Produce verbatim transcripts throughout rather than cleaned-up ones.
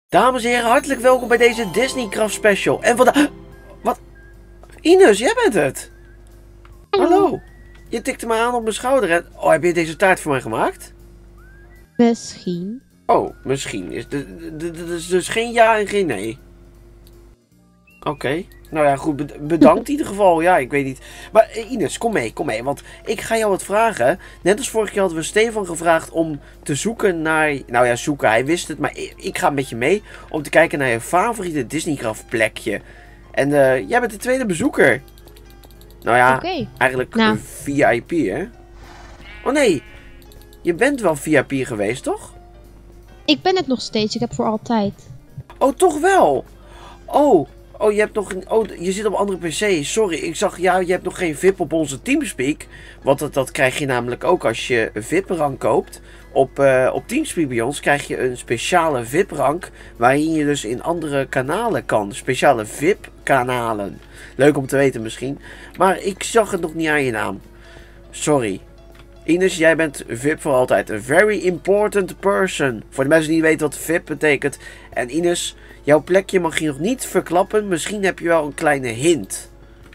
Dames en heren, hartelijk welkom bij deze Disneycraft special. En vandaag... Wat? Ines, jij bent het. Hallo. Hallo. Je tikte me aan op mijn schouder en... Oh, heb je deze taart voor mij gemaakt? Misschien. Oh, misschien. Is dat is dus geen ja en geen nee. Oké. Okay. Nou ja, goed. Bedankt in ieder geval. Ja, ik weet niet. Maar Ines, kom mee, kom mee. Want ik ga jou wat vragen. Net als vorige keer hadden we Stefan gevraagd om te zoeken naar... Nou ja, zoeken. Hij wist het. Maar ik ga met je mee om te kijken naar je favoriete Disneycraft plekje. En uh, jij bent de tweede bezoeker. Nou ja, okay. Eigenlijk nou. Een V I P, hè? Oh nee. Je bent wel V I P geweest, toch? Ik ben het nog steeds. Ik heb voor altijd. Oh, toch wel? Oh... Oh, je hebt nog een, oh, je zit op een andere P C. Sorry, ik zag, ja, je hebt nog geen V I P op onze Teamspeak. Want dat, dat krijg je namelijk ook als je een V I P-rank koopt. Op, uh, op Teamspeak bij ons krijg je een speciale V I P-rank. Waarin je dus in andere kanalen kan. Speciale V I P-kanalen. Leuk om te weten misschien. Maar ik zag het nog niet aan je naam. Sorry. Ines, jij bent V I P voor altijd. A very important person. Voor de mensen die niet weten wat V I P betekent. En Ines... Jouw plekje mag je nog niet verklappen. Misschien heb je wel een kleine hint.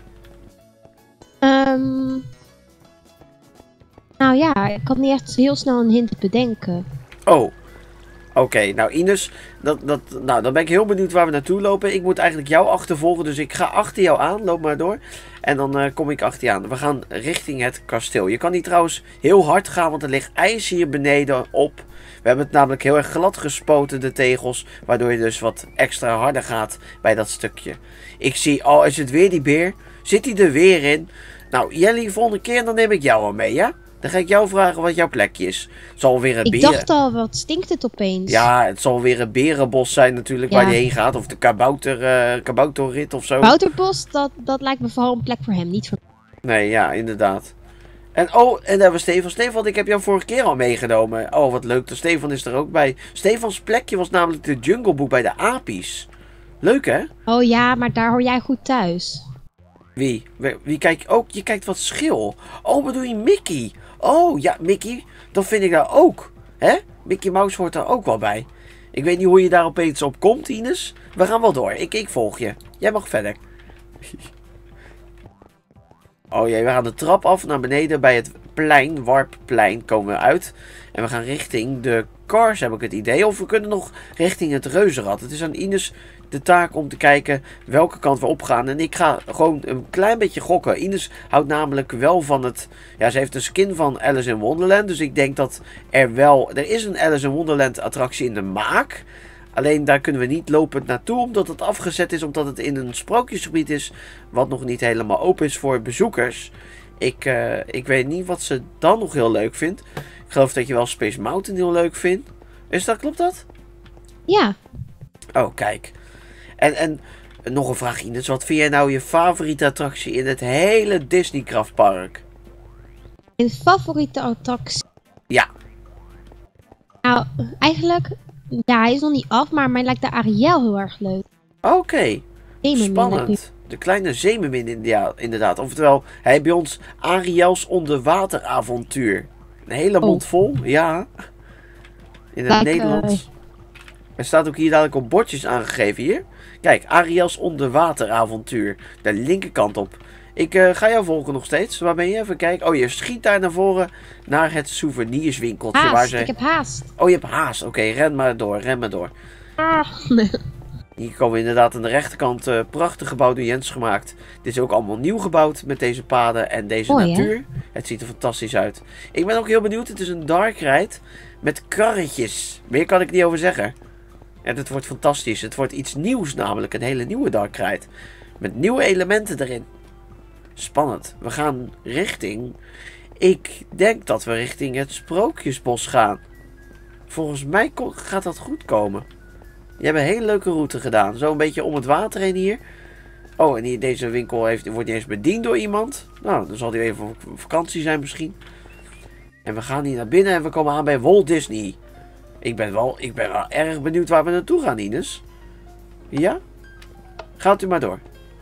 Um, nou ja, ik kan niet echt heel snel een hint bedenken. Oh. Oké, okay. Nou Ines, dat, dat, nou, dan ben ik heel benieuwd waar we naartoe lopen. Ik moet eigenlijk jou achtervolgen, dus ik ga achter jou aan. Loop maar door. En dan uh, kom ik achter je aan. We gaan richting het kasteel. Je kan niet trouwens heel hard gaan, want er ligt ijs hier beneden op. We hebben het namelijk heel erg glad gespoten, de tegels. Waardoor je dus wat extra harder gaat bij dat stukje. Ik zie, oh, is het weer die beer? Zit hij er weer in? Nou, Jelly, volgende keer dan neem ik jou al mee, ja? Dan ga ik jou vragen wat jouw plekje is. Het zal weer een ik beren... dacht al, wat stinkt het opeens? Ja, het zal weer een berenbos zijn natuurlijk, ja. Waar je heen gaat. Of de kabouter, uh, kabouterrit of zo. Kabouterbos, dat, dat lijkt me vooral een plek voor hem, niet voor... Nee, ja, inderdaad. En oh, en daar hebben we Stefan. Stefan, ik heb jou vorige keer al meegenomen. Oh, wat leuk. De Stefan is er ook bij. Stefans plekje was namelijk de Jungle Book bij de apies. Leuk, hè? Oh ja, maar daar hoor jij goed thuis. Wie? Wie, wie kijkt ook? Je kijkt wat schil. Oh, bedoel je Mickey? Oh, ja, Mickey. Dat vind ik daar ook. Hè? Mickey Mouse hoort daar ook wel bij. Ik weet niet hoe je daar opeens op komt, Ines. We gaan wel door. Ik, ik volg je. Jij mag verder. Oh jee, we gaan de trap af naar beneden bij het plein, Warpplein, komen we uit. En we gaan richting de Cars, heb ik het idee. Of we kunnen nog richting het Reuzenrad. Het is aan Ines de taak om te kijken welke kant we opgaan. En ik ga gewoon een klein beetje gokken. Ines houdt namelijk wel van het... Ja, ze heeft de skin van Alice in Wonderland. Dus ik denk dat er wel... Er is een Alice in Wonderland attractie in de maak. Alleen daar kunnen we niet lopend naartoe, omdat het afgezet is, omdat het in een sprookjesgebied is, wat nog niet helemaal open is voor bezoekers. Ik, uh, ik weet niet wat ze dan nog heel leuk vindt. Ik geloof dat je wel Space Mountain heel leuk vindt. Is dat, klopt dat? Ja. Oh, kijk. En, en nog een vraag, Ines. Wat vind jij nou je favoriete attractie in het hele Disneycraft park? Een favoriete attractie? Ja. Nou, eigenlijk... Ja, hij is nog niet af, maar mij lijkt de Ariel heel erg leuk. Oké, okay. Spannend. De kleine zeemermin inderdaad. Oftewel, hij heeft bij ons Ariel's onderwateravontuur. Een hele mond oh. vol, ja. In het Lijk, Nederlands. Uh... Er staat ook hier dadelijk op bordjes aangegeven hier. Kijk, Ariel's onderwateravontuur. De linkerkant op. Ik uh, ga jou volgen nog steeds. Waar ben je? Even kijken. Oh, je schiet daar naar voren. Naar het souvenirswinkeltje. Haast, waar ze... ik heb haast. Oh, je hebt haast. Oké, okay, ren maar door. Ren maar door. Ah. Hier komen we inderdaad aan de rechterkant. Uh, prachtig gebouw door Jens gemaakt. Dit is ook allemaal nieuw gebouwd met deze paden en deze oh, natuur. Ja? Het ziet er fantastisch uit. Ik ben ook heel benieuwd. Het is een dark ride met karretjes. Meer kan ik niet over zeggen. En het wordt fantastisch. Het wordt iets nieuws namelijk. Een hele nieuwe dark ride. Met nieuwe elementen erin. Spannend. We gaan richting... Ik denk dat we richting het Sprookjesbos gaan. Volgens mij gaat dat goed komen. Je hebt een hele leuke route gedaan. Zo een beetje om het water heen hier. Oh, en hier, deze winkel heeft, wordt niet eens bediend door iemand. Nou, dan zal die even op vakantie zijn misschien. En we gaan hier naar binnen en we komen aan bij Walt Disney. Ik ben wel, ik ben wel erg benieuwd waar we naartoe gaan, Ines. Ja? Gaat u maar door.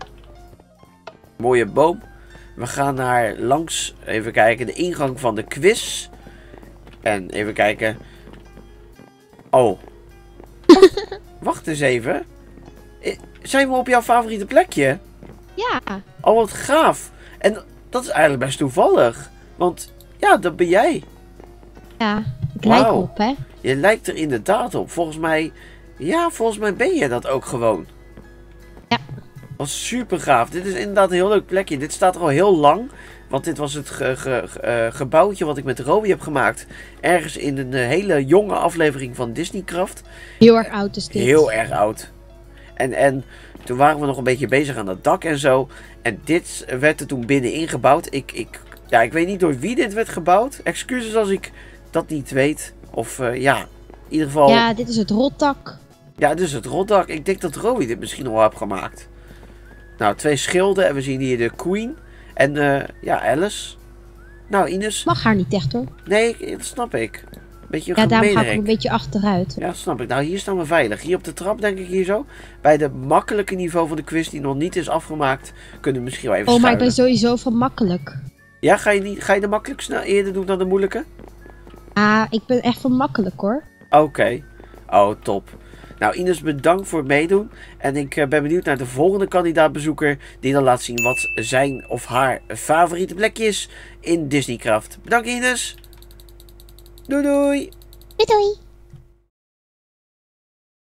Mooie boom. We gaan naar langs, even kijken, de ingang van de quiz. En even kijken. Oh. Wacht eens even. Zijn we op jouw favoriete plekje? Ja. Oh, wat gaaf. En dat is eigenlijk best toevallig. Want, ja, dat ben jij. Ja, ik lijk Wauw. op, hè. Je lijkt er inderdaad op. Volgens mij, ja, volgens mij ben je dat ook gewoon. Ja. Wat super gaaf. Dit is inderdaad een heel leuk plekje. Dit staat er al heel lang. Want dit was het ge ge ge uh, gebouwtje wat ik met Roby heb gemaakt. Ergens in een uh, hele jonge aflevering van Disneycraft. Heel erg oud is dit. Heel erg oud. En, en toen waren we nog een beetje bezig aan dat dak en zo. En dit werd er toen binnenin gebouwd. Ik, ik, ja, ik weet niet door wie dit werd gebouwd. Excuses als ik dat niet weet. Of uh, ja, in ieder geval... Ja, dit is het rotdak. Ja, dit is het rotdak. Ik denk dat Roby dit misschien al heeft gemaakt. Nou, twee schilden. En we zien hier de Queen. En uh, ja, Alice. Nou, Ines. Mag haar niet echt hoor. Nee, dat snap ik. Beetje ja, daarom ga ik ook gemeenerik. een beetje achteruit. Ja, snap ik. Nou, hier staan we veilig. Hier op de trap, denk ik, hier zo. Bij de makkelijke niveau van de quiz die nog niet is afgemaakt, kunnen we misschien wel even Oh, maar ik schuilen. ben sowieso van makkelijk. Ja, ga je, niet, ga je de makkelijk snel eerder doen dan de moeilijke? Ah, ik ben echt van makkelijk hoor. Oké. Okay. Oh, top. Nou, Ines, bedankt voor het meedoen. En ik uh, ben benieuwd naar de volgende kandidaatbezoeker die dan laat zien wat zijn of haar favoriete plekje is in Disneycraft. Bedankt, Ines. Doei doei. Doei doei.